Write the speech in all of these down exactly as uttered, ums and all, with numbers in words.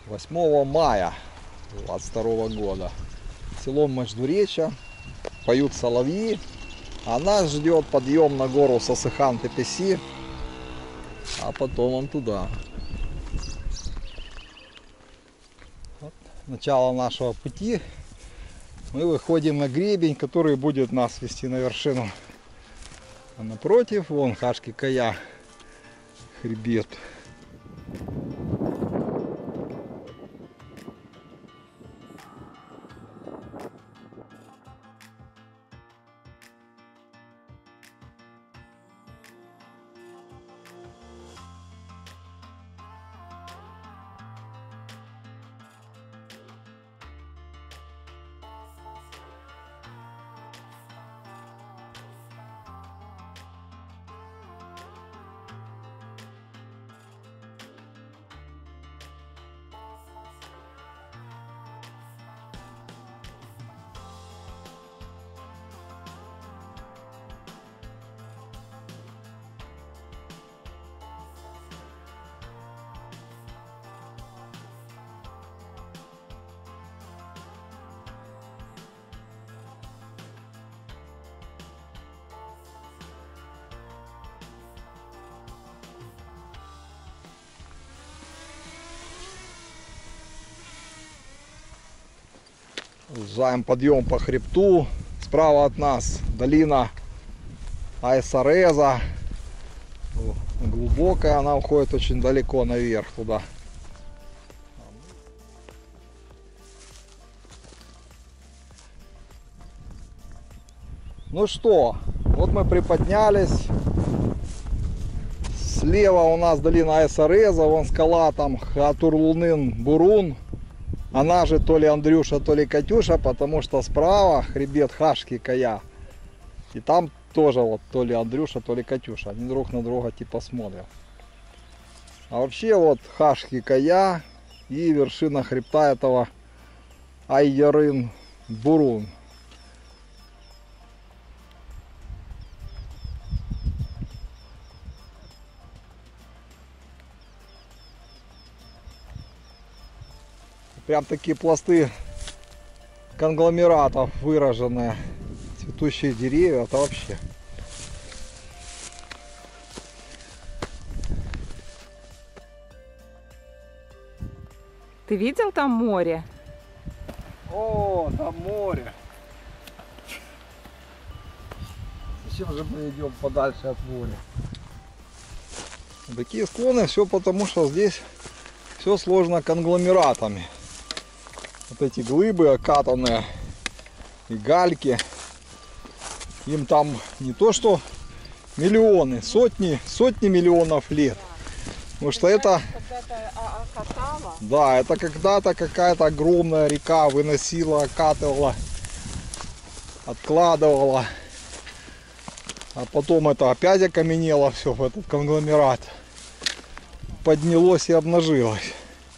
восьмого мая двадцать второго года. Село Междуречье, поют соловьи, а нас ждет подъем на гору Сасыхан-Тепеси, а потом он туда. Вот начало нашего пути. Мы выходим на гребень, который будет нас вести на вершину. А напротив, вон Хашки-Кая, хребет. Продолжаем подъем по хребту. Справа от нас долина Айсареза. Глубокая, она уходит очень далеко наверх туда. Ну что, вот мы приподнялись. Слева у нас долина Айсареза, вон скала там Хатурлунын-Бурун. Она же то ли Андрюша, то ли Катюша, потому что справа хребет Хашки-Кая. И там тоже вот то ли Андрюша, то ли Катюша. Они друг на друга типа смотрят. А вообще вот Хашки-Кая и вершина хребта этого Айярын-Бурун. Прям такие пласты конгломератов выраженные. Цветущие деревья, это вообще. Ты видел там море? О, там море. Зачем же мы идем подальше от моря? Такие склоны, все потому, что здесь все сложно конгломератами. Вот эти глыбы окатанные и гальки, им там не то что миллионы, сотни, сотни миллионов лет. Потому что это, да, это когда-то какая-то огромная река выносила, окатывала, откладывала, а потом это опять окаменело все в этот конгломерат, поднялось и обнажилось.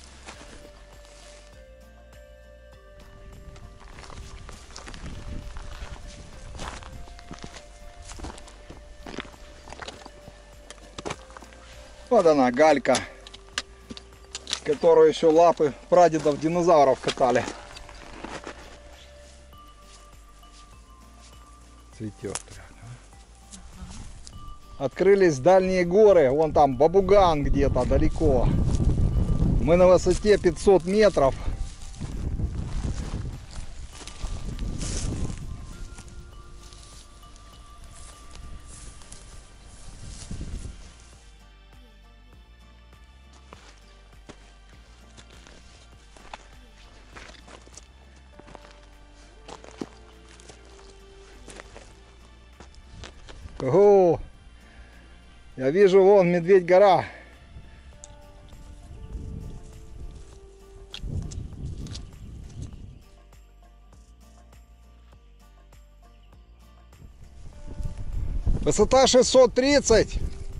Вот она, галька, которую еще лапы прадедов динозавров катали. Цветет. Открылись дальние горы, вон там Бабуган где-то далеко. Мы на высоте пятьсот метров. Ого! Я вижу, вон Медведь-гора. Высота шестьсот тридцать.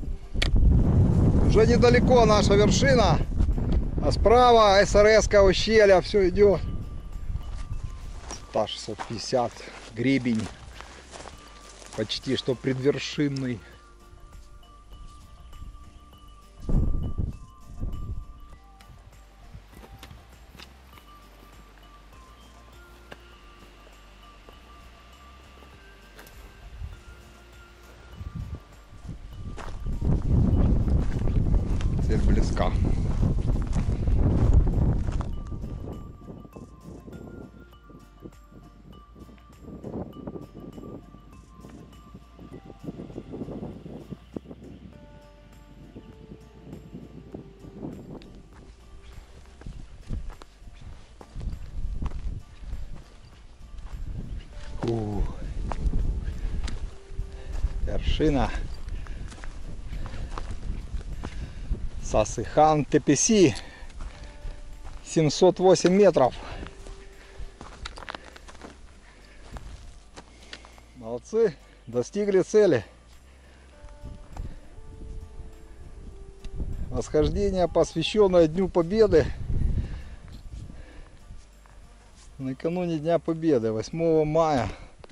Уже недалеко наша вершина. А справа Айсарезское ущелье, все идет. Высота шестьсот пятьдесят. Гребень. Почти что предвершинный. Цель близка. Фу. Вершина Сасыхан Тепеси, семьсот восемь метров. Молодцы, достигли цели. Восхождение, посвященное Дню Победы. Накануне Дня Победы, восьмого мая.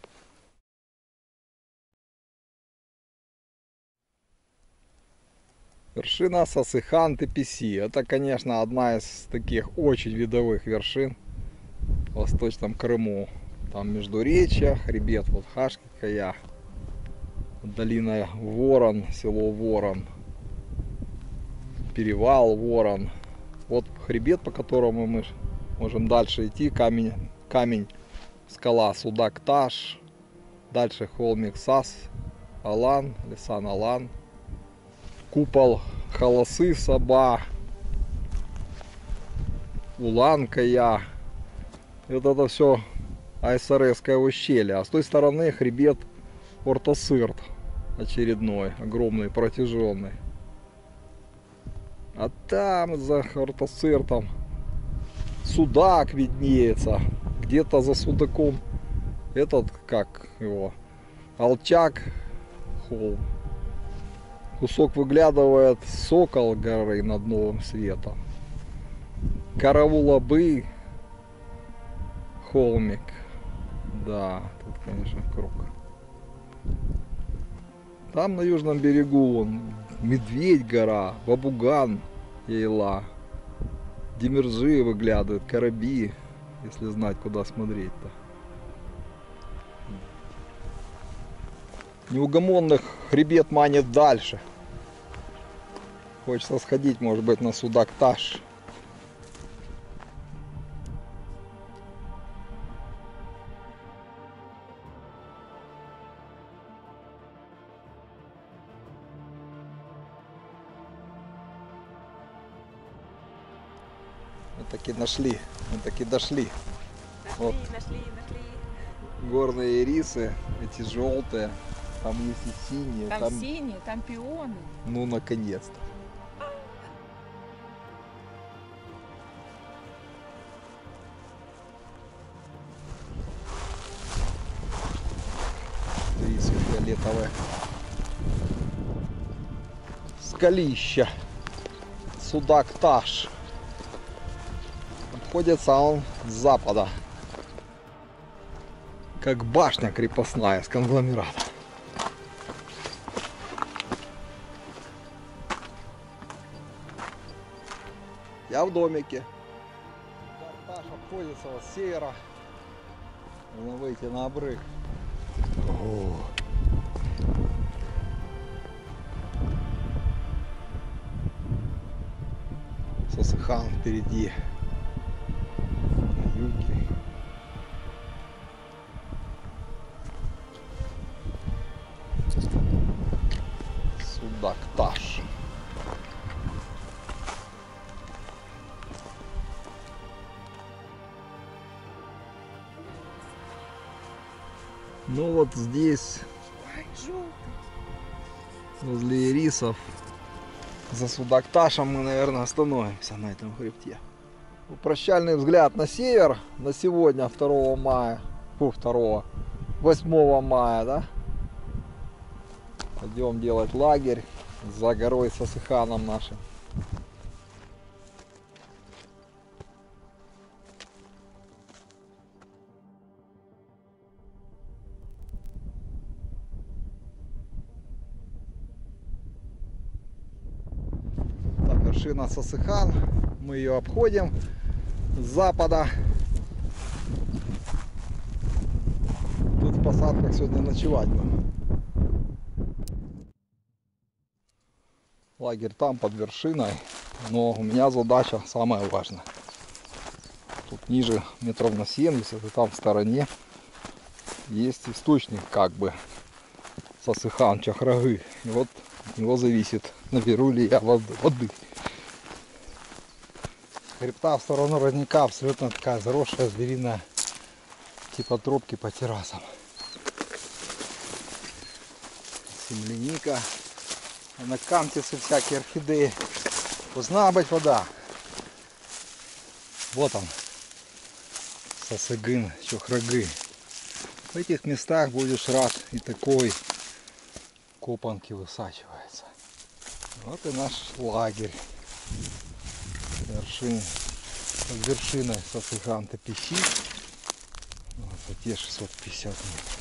Вершина Сасыхан Тепеси. Это, конечно, одна из таких очень видовых вершин в Восточном Крыму. Там междуречье, хребет вот Хашки-Кая, долина Ворон, село Ворон, перевал Ворон. Вот хребет, по которому мы можем дальше идти, камень, камень, скала Судак-Таш, дальше холмик Сас-Алан, Лисан-Алан, купол Халасы-Саба, Улан-Кая. Вот это все Айсаресское ущелье. А с той стороны хребет Ортосырт очередной, огромный, протяженный. А там за Ортосыртом Судак виднеется. Где-то за Судаком этот, как его, Алчак холм. Кусок выглядывает Сокол горы над Новым Светом. Караулабы холмик. Да, тут, конечно, круг. Там на южном берегу вон Медведь гора, Бабуган, Ейла. Демиржи выглядывают, Караби, если знать, куда смотреть-то. Неугомонных хребет манит дальше. Хочется сходить, может быть, на Судак-Таш. Мы таки нашли, мы таки дошли. Нашли, Вот. нашли, нашли. Горные ирисы, эти желтые, там есть и синие. Там, там... синие, там пионы. Ну, наконец-то. Ирисы фиолетовые. Скалища. Судак-Таш. Обходится он с запада. Как башня крепостная с конгломерата. Я в домике. Судак-Таш обходится вот с севера. Нужно выйти на обрыв. О. Сасыхан впереди. На юге. Судак-Таш. Ну вот здесь, Ай, желтый. возле ирисов, за Судак-Ташем мы, наверное, остановимся на этом хребте. Прощальный взгляд на север на сегодня, второго мая, фу, второго, восьмого мая, да? Пойдем делать лагерь за горой Сасыханом нашим. Так, вершина Сасыхан, мы ее обходим с запада. Тут в посадках сегодня ночевать будем. Лагерь там под вершиной, но у меня задача самая важная. Тут ниже метров на семьдесят, и там в стороне есть источник как бы Сасыхан Чахрагы. И вот от него зависит, наберу ли я воды. С хребта в сторону родника абсолютно такая заросшая звериная типа тропки по террасам. Земляника, анакантисы, всякие орхидеи. Должна быть вода. Вот он, Сасыгын Чахрагы. В этих местах будешь рад, и такой копанки высачивается. Вот и наш лагерь. Вершин, под вершиной Сасыхан-Тепехи. Вот высоте шестьсот пятьдесят метров.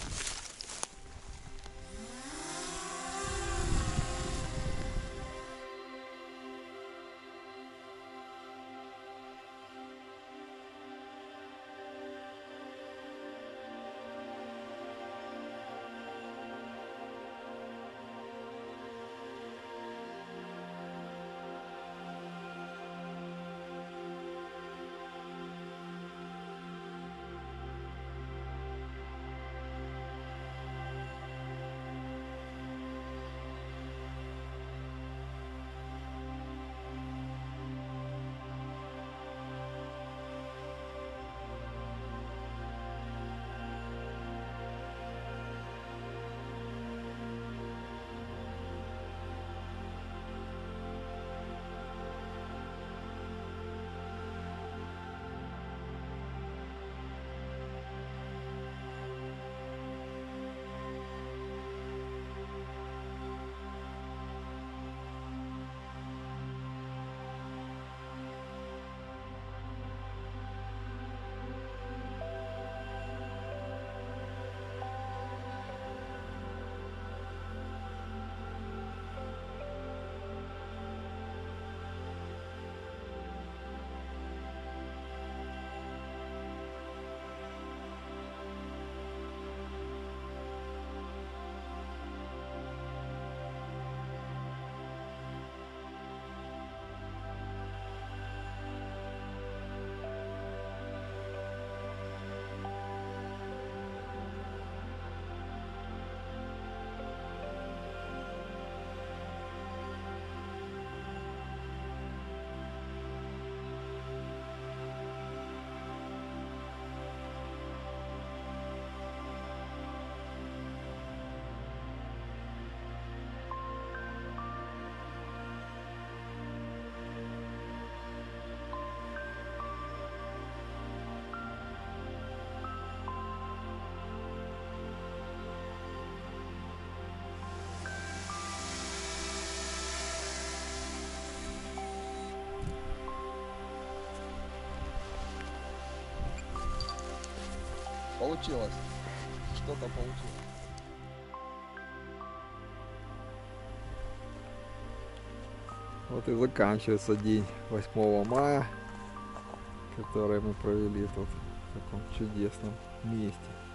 Получилось. Что-то получилось. Вот и заканчивается день восьмого мая, который мы провели тут в таком чудесном месте.